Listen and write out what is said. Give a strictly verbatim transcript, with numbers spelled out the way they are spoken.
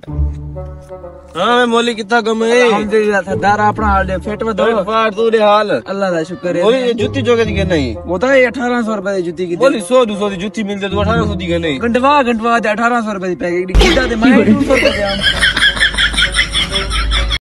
हाँ मैं मोली कितना कम है अल्हम्दुलिल्लाह सरदार अपना हाल दे फिट में दो फाड़ तू रे हाल अल्लाह दा शुक्र है मोली ये जूती जोगे दी नहीं वो तो अठारह सौ रुपए की जूती की मोली सौ दो सौ की जूती मिल जाए तो अठारह सौ दी नहीं गंडवा गंडवा अठारह सौ रुपए की पैकेट गिड्डा दे मैं दो सौ रुपए